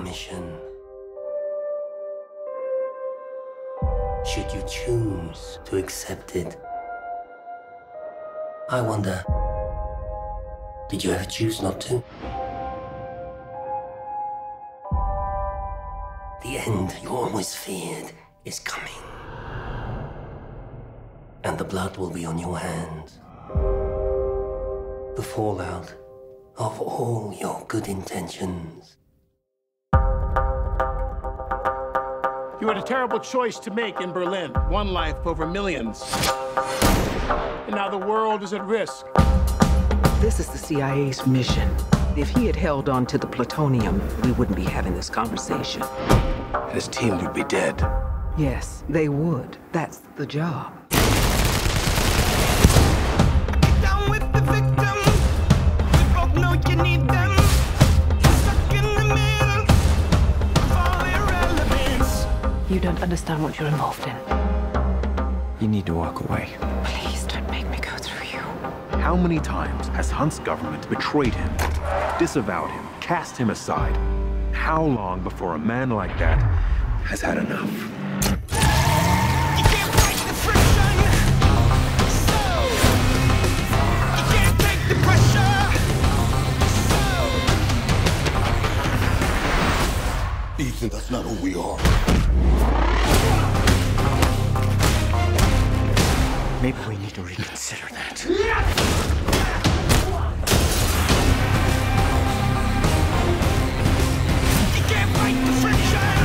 mission. Should you choose to accept it, I wonder, did you ever choose not to? The end you always feared is coming. And the blood will be on your hands. The fallout of all your good intentions. You had a terrible choice to make in Berlin. One life over millions. And now the world is at risk. This is the CIA's mission. If he had held on to the plutonium, we wouldn't be having this conversation. His team would be dead. Yes, they would. That's the job. Down with the victim. We both know you need them. Stuck in the middle of all irrelevance. You don't understand what you're involved in. You need to walk away. Please don't make me go through you. How many times has Hunt's government betrayed him, disavowed him, cast him aside? How long before a man like that has had enough? You can't fight the friction. So you can't take the pressure. So Ethan, that's not who we are. Maybe we need to reconsider that. you can't fight the friction.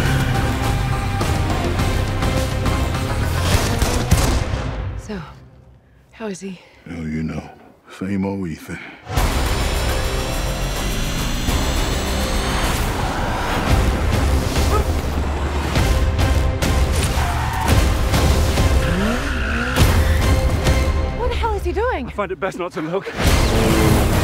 So, how is he? Hell, you know. Same old Ethan. What the hell is he doing? I find it best not to look.